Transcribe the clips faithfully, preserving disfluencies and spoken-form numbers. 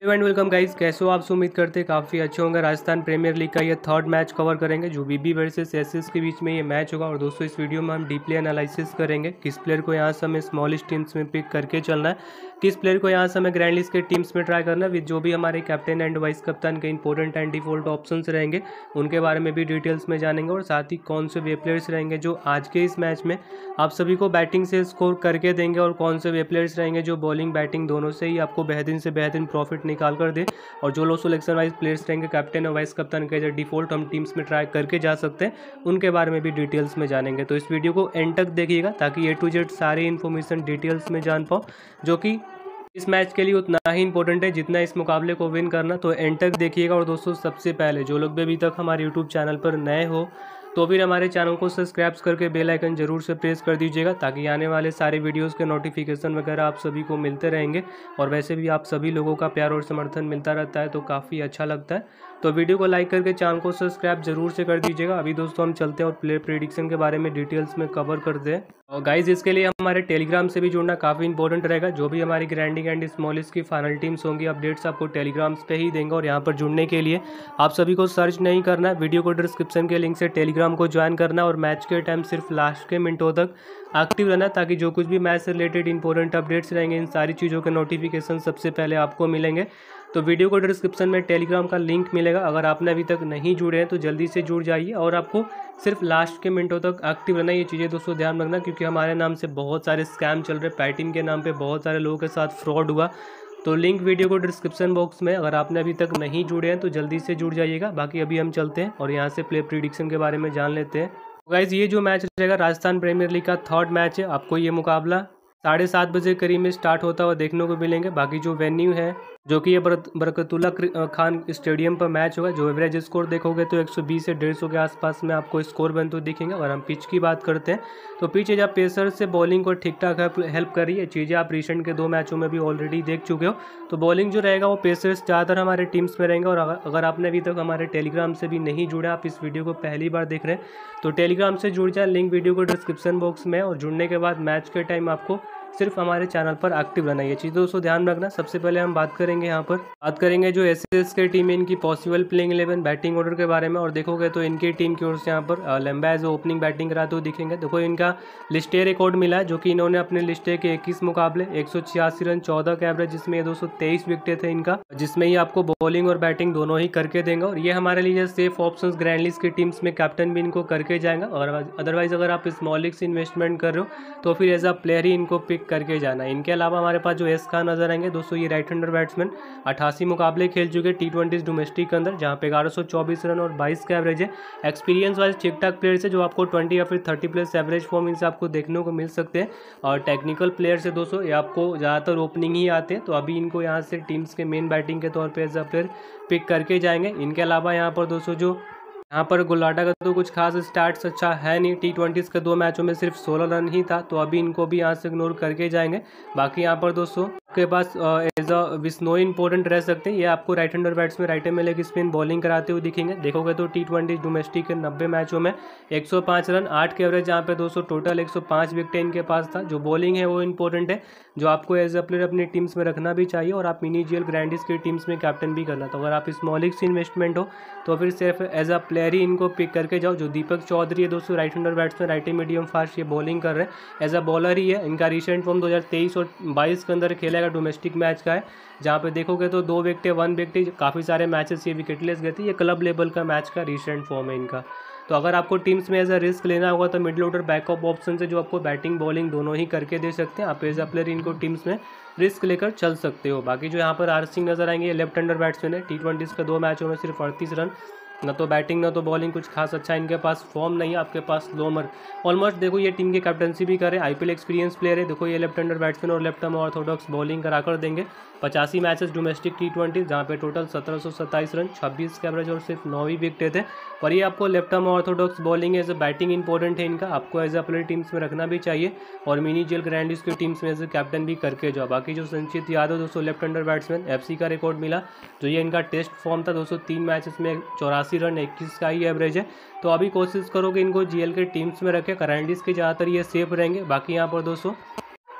And welcome guys, कैसे हो आप? उम्मीद करते हैं काफ़ी अच्छे होंगे। राजस्थान प्रीमियर लीग का ये थर्ड मैच कवर करेंगे जो बीबी वर्सेस एसएस के बीच में ये मैच होगा। और दोस्तों इस वीडियो में हम डीपली एनालिसिस करेंगे किस प्लेयर को यहाँ से हमें स्मॉलिश टीम्स में पिक करके चलना है, किस प्लेयर को यहाँ से हमें ग्रैंड लिस्ट के टीम्स में ट्राई करना है। विद जो भी हमारे कैप्टन एंड वाइस कप्तान के इंपॉर्टेंट एंड डिफॉल्ट ऑप्शंस रहेंगे उनके बारे में भी डिटेल्स में जानेंगे। और साथ ही कौन से वे प्लेयर्स रहेंगे जो आज के इस मैच में आप सभी को बैटिंग से स्कोर करके देंगे, और कौन से वे प्लेयर्स रहेंगे जो बॉलिंग बैटिंग दोनों से ही आपको बेहतरीन से बेहतरीन प्रॉफिट निकाल कर दे। और जो लोग सिलेक्शन वाइज प्लेयर्स रहेंगे कैप्टन और वाइस कप्तान के जो डिफॉल्ट हम टीम्स में ट्राई करके जा सकते हैं उनके बारे में भी डिटेल्स में जानेंगे। तो इस वीडियो को एंड तक देखिएगा ताकि ए टू जेड सारी इन्फॉर्मेशन डिटेल्स में जान पाओ, जो कि इस मैच के लिए उतना ही इंपॉर्टेंट है जितना इस मुकाबले को विन करना। तो एंड तक देखिएगा। और दोस्तों सबसे पहले जो लोग भी अभी तक हमारे यूट्यूब चैनल पर नए हो तो फिर हमारे चैनल को सब्सक्राइब करके बेल आइकन जरूर से प्रेस कर दीजिएगा ताकि आने वाले सारे वीडियोस के नोटिफिकेशन वगैरह आप सभी को मिलते रहेंगे। और वैसे भी आप सभी लोगों का प्यार और समर्थन मिलता रहता है तो काफ़ी अच्छा लगता है। तो वीडियो को लाइक करके चैनल को सब्सक्राइब जरूर से कर दीजिएगा। अभी दोस्तों हम चलते हैं और प्लेयर प्रेडिक्शन के बारे में डिटेल्स में कवर करते हैं। और गाइज इसके लिए हमारे टेलीग्राम से भी जुड़ना काफ़ी इंपॉर्टेंट रहेगा। जो भी हमारी ग्रैंडिंग एंड स्मॉलिस्ट की फाइनल टीम्स होंगी अपडेट्स आपको टेलीग्राम्स पे ही देंगे। और यहाँ पर जुड़ने के लिए आप सभी को सर्च नहीं करना है, वीडियो को डिस्क्रिप्शन के लिंक से टेलीग्राम को ज्वाइन करना और मैच के टाइम सिर्फ लास्ट के मिनटों तक एक्टिव रहना ताकि जो कुछ भी मैच से रिलेटेड इंपॉर्टेंट अपडेट्स रहेंगे इन सारी चीज़ों के नोटिफिकेशन सबसे पहले आपको मिलेंगे। तो वीडियो को डिस्क्रिप्शन में टेलीग्राम का लिंक मिलेगा। अगर आपने अभी तक नहीं जुड़े हैं तो जल्दी से जुड़ जाइए और आपको सिर्फ लास्ट के मिनटों तक एक्टिव रहना। ये चीज़ें दोस्तों ध्यान रखना क्योंकि हमारे नाम से बहुत सारे स्कैम चल रहे, पैटिंग के नाम पे बहुत सारे लोगों के साथ फ्रॉड हुआ। तो लिंक वीडियो को डिस्क्रिप्शन बॉक्स में, अगर आपने अभी तक नहीं जुड़े हैं तो जल्दी से जुड़ जाइएगा। बाकी अभी हम चलते हैं और यहाँ से प्ले प्रिडिक्शन के बारे में जान लेते हैं। गाइज ये जो मैच रहेगा राजस्थान प्रीमियर लीग का थर्ड मैच है। आपको ये मुकाबला साढ़े सात बजे करीब में स्टार्ट होता हुआ देखने को मिलेंगे। बाकी जो वेन्यू है जो कि ये बरकतुल्ला खान स्टेडियम पर मैच होगा। जो एवरेज स्कोर देखोगे तो एक सौ बीस से डेढ़ सौ के आसपास में आपको स्कोर बनते हुए दिखेंगे। अगर हम पिच की बात करते हैं तो पिच जब पेसर से बॉलिंग को ठीक ठाक हेल्प कर रही है, चीज़ें आप रिसेंट के दो मैचों में भी ऑलरेडी देख चुके हो। तो बॉलिंग जो रहेगा वो पेसर्स ज़्यादातर हमारे टीम्स में रहेंगे। और अगर आपने अभी तक हमारे टेलीग्राम से भी नहीं जुड़ा, आप इस वीडियो को पहली बार देख रहे हैं तो टेलीग्राम से जुड़ जाए, लिंक वीडियो को डिस्क्रिप्शन बॉक्स में। और जुड़ने के बाद मैच के टाइम आपको सिर्फ हमारे चैनल पर एक्टिव रहना, ये चीज़ दोस्तों ध्यान रखना। सबसे पहले हम बात करेंगे यहाँ पर बात करेंगे जो एसएस के टीम है इनकी possible playing eleven batting order के बारे में। और देखोगे तो इनकी टीम की ओर से यहाँ पर लंबा एज ओपनिंग बैटिंग कराते हुए दिखेंगे। देखो इनका लिस्ट ए रिकॉर्ड मिला है जो कि इन्होंने अपने लिस्ट ए के इक्कीस मुकाबले एक सौ छियासी रन चौदह का एवरेज, जिसमें दो सौ तेईस विकेटें थे इनका, जिसमें ये आपको बॉलिंग और बैटिंग दोनों ही करके देंगे। और ये हमारे लिए सेफ ऑप्शन ग्रैंड लिस्ट की टीम्स में कैप्टन भी इनको करके जाएंगे। और अदरवाइज अगर आप स्मॉल लीग से इन्वेस्टमेंट कर रहे हो तो फिर एज अ प्लेयर ही इनको पिक करके जाना। इनके अलावा हमारे पास जो एस खान नजर आएंगे दोस्तों, ये राइट हैंडर बैट्समैन अठासी मुकाबले खेल चुके टी ट्वेंटी डोमेस्टिक के अंदर, जहाँ पे ग्यारह सौ चौबीस रन और बाईस का एवरेज है। एक्सपीरियंस वाइज ठीक ठाक प्लेयर से जो आपको बीस या फिर तीस प्लस एवरेज फॉर्म इनसे आपको देखने को मिल सकते हैं। और टेक्निकल प्लेयर से दोस्तों ये आपको ज़्यादातर ओपनिंग ही आते हैं। तो अभी इनको यहाँ से टीम्स के मेन बैटिंग के तौर पर एज अ प्लेयर पिक करके जाएंगे। इनके अलावा यहाँ पर दोस्तों जो यहाँ पर गुलाटा का तो कुछ खास स्टार्ट्स अच्छा है नहीं, टी ट्वेंटीज़ के दो मैचों में सिर्फ सोलह रन ही था। तो अभी इनको भी यहाँ से इग्नोर करके जाएंगे। बाकी यहाँ पर दोस्तों आपके पास एज अ विस्नोई इंपॉर्टेंट रह सकते हैं। ये आपको राइट हैंडर बैट्समैन राइट में लेग स्पिन बॉलिंग कराते हुए दिखेंगे। देखोगे तो टी ट्वेंटी डोमेस्टिक के नब्बे मैचों में एक सौ पाँच रन आठ के एवरेज, यहाँ पे दोस्तों टोटल एक सौ पाँच विकेट इनके पास था। जो बॉलिंग है वो इंपॉर्टेंट है, जो आपको एज अ प्लेयर अपनी टीम्स में रखना भी चाहिए। और आप मिनी जीएल ग्रैंडिस की टीम्स में कैप्टन भी करना। तो अगर आप स्मॉल लीग से इन्वेस्टमेंट हो तो फिर सिर्फ एज अ प्लेयर ही इनको पिक करके जाओ। जो दीपक चौधरी है दोस्तों right hander batsman right medium fast, ये बॉलिंग कर रहे हैं, एज अ बॉलर ही है। इनका रिसेंट फॉर्म दो हज़ार तेईस और बाईस के अंदर खेलेगा डोमेस्टिक मैच का है, जहाँ पे देखोगे तो दो विकेट वन विकेट काफ़ी सारे मैचेस ये विकेटलेस गए थे। ये क्लब लेवल का मैच का रिसेंट फॉर्म है इनका। तो अगर आपको टीम्स में एज अ रिस्क लेना होगा तो मिडिल ऑर्डर बैकअप ऑप्शन से जो आपको बैटिंग बॉलिंग दोनों ही करके दे सकते हैं। आप एज अ प्लेयर इनको टीम्स में रिस्क लेकर चल सकते हो। बाकी जो यहाँ पर आर सिंह नजर आएंगे, ये लेफ्ट हैंडर बैट्समैन है, टी ट्वेंटीज़ के दो मैचों में सिर्फ अड़तीस रन, ना तो बैटिंग ना तो बॉलिंग कुछ खास अच्छा इनके पास फॉर्म नहीं है। आपके पास लोमर ऑलमोस्ट देखो ये टीम की कैप्टनसी भी करे, आईपीएल एक्सपीरियंस प्लेयर है। देखो ये लेफ्ट हैंडर बैट्समैन और लेफ्ट आर्म ऑर्थोडॉक्स बॉलिंग कराकर देंगे। पचासी मैचेस डोमेस्टिक टी ट्वेंटी, जहाँ पे टोटल सत्रह सौ सत्ताईस रन छब्बीस के एवरेज और सिर्फ नौ ही विकेटें थे। पर ये आपको left arm orthodox bowling as a batting important है इनका, आपको एज अ प्लेयर टीम्स में रखना भी चाहिए। और मिनी जेल ग्रैंडिस की टीम्स में एज अ कैप्टन भी करके जाओ। बाकी जो संचित यादव दोस्तों लेफ्ट हैंडर बैट्समैन, एफसी का रिकॉर्ड मिला, जो ये इनका टेस्ट फॉर्म था दोस्तों, तीन मैचेस में चौरासी रन इक्कीस का ही एवरेज है। तो अभी कोशिश करोगे इनको जीएल के टीम्स में रखे, ग्रैंडिस के ज़्यादातर ये सेफ रहेंगे। बाकी यहाँ पर दोस्तों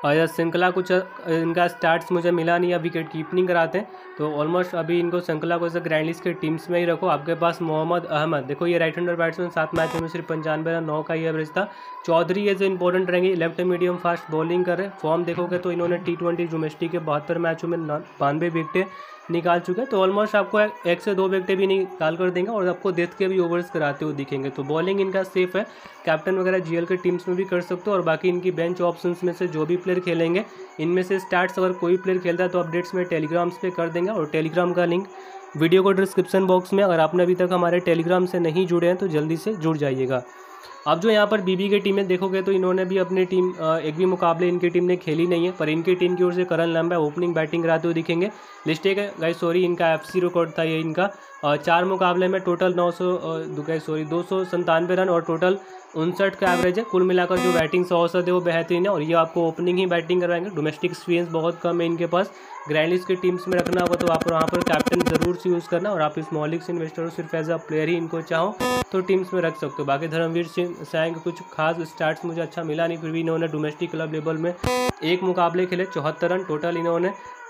और श्रृंखला कुछ इनका स्टार्ट्स मुझे मिला नहीं, विकेट कीपिंग कराते हैं, तो ऑलमोस्ट अभी इनको श्रृंखला को ग्रैंड लिस्ट के टीम्स में ही रखो। आपके पास मोहम्मद अहमद, देखो ये राइट हैंडर बैट्समैन, सात मैचों में सिर्फ पंचानवे रन, नौ का ही एवरेज था। चौधरी ये जो इंपॉर्टेंट रहेंगे, लेफ्ट मीडियम फास्ट बॉलिंग कर रहे। फॉर्म देखोगे तो इन्होंने टी ट्वेंटी डोमेस्टिक के बहत्तर मैचों में बानवे विकेटें निकाल चुके हैं, तो ऑलमोस्ट आपको एक से दो विकेटें भी निकाल कर देंगे और आपको डेथ के भी ओवर्स कराते हुए दिखेंगे। तो बॉलिंग इनका सेफ है, कैप्टन वगैरह जीएल के टीम्स में भी कर सकते हो। और बाकी इनकी बेंच ऑप्शंस में से जो भी प्लेयर खेलेंगे, इनमें से स्टार्ट्स अगर कोई प्लेयर खेलता है तो अपडेट्स में टेलीग्राम्स पे कर देंगे, और टेलीग्राम का लिंक वीडियो को डिस्क्रिप्शन बॉक्स में, अगर आपने अभी तक हमारे टेलीग्राम से नहीं जुड़े हैं तो जल्दी से जुड़ जाइएगा। अब जो यहाँ पर बीबी की टीम है देखोगे तो इन्होंने भी अपनी टीम एक भी मुकाबले इनकी टीम ने खेली नहीं है, पर इनकी टीम की ओर से करण लंबा ओपनिंग बैटिंग कराते हुए दिखेंगे। लिस्ट एक गाइस सॉरी इनका एफसी रिकॉर्ड था ये इनका, चार मुकाबले में टोटल नौ सौ गाइस सॉरी दो सौ संतानवे रन और टोटल उनसठ का एवरेज है। कुल मिलाकर जो बैटिंग से औसत है वो बेहतरीन है, और ये आपको ओपनिंग ही बैटिंग करवाएंगे। डोमेस्टिक एक्सपीरियंस बहुत कम है इनके पास, ग्रैंड लिस्ट के टीम्स में रखना होगा तो आप वहाँ पर कैप्टन जरूर से यूज़ करना, और आप इस मॉलिक्स इन्वेस्टर हो सिर्फ एज अ प्लेयर ही इनको चाहो तो टीम्स में रख सकते हो। बाकी धर्मवीर सिंह सैंग कुछ खास स्टार्ट्स मुझे अच्छा मिला नहीं, फिर भी इन्होंने डोमेस्टिक क्लब लेवल में एक मुकाबले खेले, चौहत्तर रन टोटल इन्होंने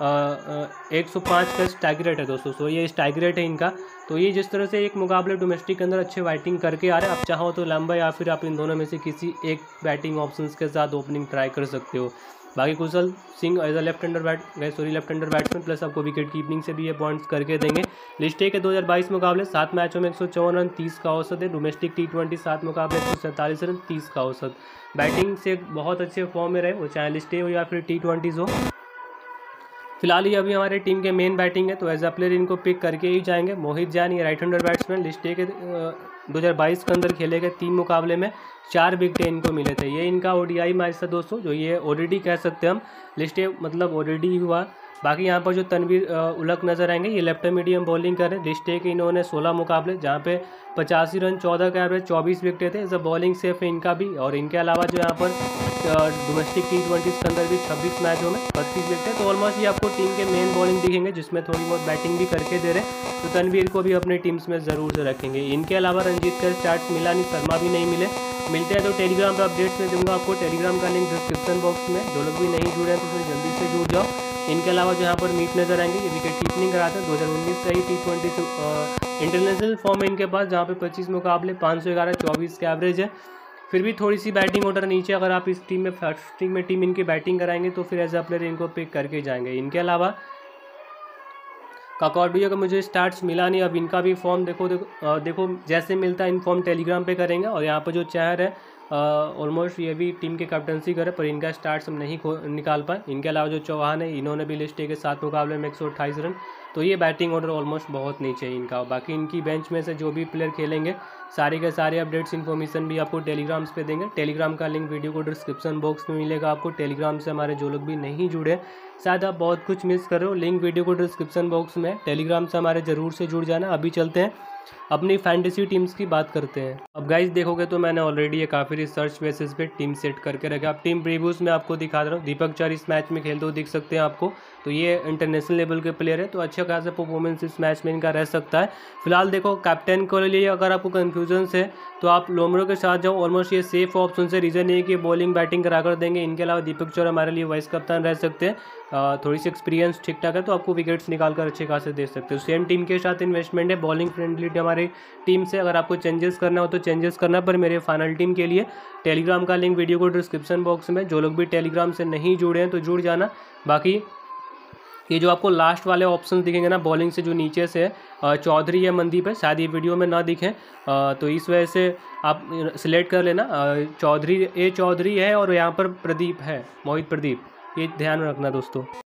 एक सौ पाँच का स्ट्राइक रेट है दोस्तों, सो ये स्ट्राइक रेट है इनका। तो ये जिस तरह से एक मुकाबले डोमेस्टिक के अंदर अच्छे बैटिंग करके आ रहे हैं, आप चाहो तो लंबा या फिर आप इन दोनों में से किसी एक बैटिंग ऑप्शंस के साथ ओपनिंग ट्राई कर सकते हो। बाकी Kushal Singh as a left hander bat sorry left hander batsman, plus आपको विकेट कीपिंग से भी ये पॉइंट्स करके देंगे। लिस्ट ए के दो हज़ार बाईस मुकाबले सात मैचों में एक सौ चौवन रन, तीस का औसत है। डोमेस्टिक टी ट्वेंटी सात मुकाबले एक सौ सैंतालीस रन, तीस का औसत। बैटिंग से बहुत अच्छे फॉर्म में रहे, वो चाहे लिस्ट ए हो या फिर टी ट्वेंटीज़ हो। फिलहाल ये अभी हमारे टीम के मेन बैटिंग है, तो एज अ प्लेयर इनको पिक करके ही जाएंगे। मोहित जैन ये right hander batsman, list A के दो हज़ार बाईस के अंदर खेले गए तीन मुकाबले में चार विकेटें इनको मिले थे। ये इनका ओडीआई मैच था दोस्तों, जो ये ओडीडी कह सकते हैं हम, लिस्ट ए मतलब ओडीडी हुआ। बाकी यहाँ पर जो तनवीर उलक नजर आएंगे, ये लेफ्ट मीडियम बॉलिंग कर रहे हैं। लिस्ट ए के इन्होंने सोलह मुकाबले जहाँ पे पचासी रन, चौदह का एवरेज, चौबीस विकेटें थे। एज बॉलिंग सेफ है इनका भी, और इनके अलावा जो यहाँ पर डोमेस्टिक टी ट्वेंटी के अंदर भी छब्बीस मैचों में बत्तीस विकेटें, तो ऑलमोस्ट ये आपको टीम के मेन बॉलिंग दिखेंगे, जिसमें थोड़ी बहुत बैटिंग भी करके दे रहे हैं। तो तनवीर को भी अपने टीम्स में ज़रूर से रखेंगे। इनके अलावा रंजीत का स्टार्ट्स मिला नहीं, शर्मा भी नहीं मिले। मिलते हैं तो टेलीग्राम पर अपडेट्स में दूंगा आपको, टेलीग्राम का लिंक डिस्क्रिप्शन बॉक्स में, जो लोग भी नहीं जुड़े हैं तो फिर जल्दी से जुड़ जाओ। इनके अलावा जो यहाँ पर मीट नजर आएंगे, ये विकेट कीपिंग कराते हैं, दो हज़ार उन्नीस से ही टी ट्वेंटी इंटरनेशनल फॉर्म है इनके पास, जहाँ पे पच्चीस मुकाबले पाँच सौ ग्यारह, चौबीस का एवरेज है। फिर भी थोड़ी सी बैटिंग ऑर्डर नीचे, अगर आप इस टीम में फर्स्ट टीम में टीम इनकी बैटिंग कराएंगे तो फिर एज अ प्लेयर इनको पिक करके जाएंगे। इनके अलावा काकॉर्डिया का मुझे स्टार्ट्स मिला नहीं, अब इनका भी फॉर्म देखो देखो देखो जैसे मिलता है इन फॉर्म टेलीग्राम पे करेंगे। और यहाँ पर जो चहर है ऑलमोस्ट ये भी टीम के कैप्टनसी करे, पर इनका स्टार्ट्स हम नहीं निकाल पाए। इनके अलावा जो चौहान है, इन्होंने भी लिस्ट ए के सात मुकाबले में एक सौ अट्ठाईस रन, तो ये बैटिंग ऑर्डर ऑलमोस्ट बहुत नीचे है इनका। बाकी इनकी बेंच में से जो भी प्लेयर खेलेंगे, सारे के सारे अपडेट्स इन्फॉर्मेशन भी आपको टेलीग्राम्स पे देंगे। टेलीग्राम का लिंक वीडियो को डिस्क्रिप्शन बॉक्स में मिलेगा आपको। टेलीग्राम से हमारे जो लोग भी नहीं जुड़े, शायद आप बहुत कुछ मिस कर रहे हो, लिंक वीडियो को डिस्क्रिप्शन बॉक्स में। टेलीग्राम से हमारे ज़रूर से जुड़ जाना। अभी चलते हैं अपनी फैंटेसी टीम्स की बात करते हैं। अब गाइस देखोगे तो मैंने ऑलरेडी ये काफ़ी रिसर्च बेसिस पे टीम सेट करके रखा। अब टीम प्रीव्यूज में आपको दिखा रहा हूँ। दीपक चार इस मैच में खेलते हुए दिख सकते हैं आपको, तो ये इंटरनेशनल लेवल के प्लेयर है, तो अच्छा खासा परफॉर्मेंस इस मैच में इनका रह सकता है। फिलहाल देखो कैप्टन के लिए अगर आपको कन्फ्यूजन है तो आप लोमरो के साथ जाओ, ऑलमोस्ट ये सेफ ऑप्शन से। रीज़न ये कि बॉलिंग बैटिंग करा कर देंगे। इनके अलावा दीपक चौर हमारे लिए वाइस कप्तान रह सकते हैं, थोड़ी सी एक्सपीरियंस ठीक ठाक है, तो आपको विकेट्स निकाल कर अच्छे खासे दे सकते हो। सेम टीम के साथ इन्वेस्टमेंट है, बॉलिंग फ्रेंडलिटी हमारी टीम से। अगर आपको चेंजेस करना हो तो चेंजेस करना, पर मेरे फाइनल टीम के लिए टेलीग्राम का लिंक वीडियो को डिस्क्रिप्शन बॉक्स में। जो लोग भी टेलीग्राम से नहीं जुड़े हैं तो जुड़ जाना। बाकी ये जो आपको लास्ट वाले ऑप्शन दिखेंगे ना बॉलिंग से, जो नीचे से चौधरी या मनदीप है, शायद ये वीडियो में ना दिखें, तो इस वजह से आप सिलेक्ट कर लेना। चौधरी ए चौधरी है और यहाँ पर प्रदीप है, मोहित प्रदीप, ये ध्यान रखना दोस्तों।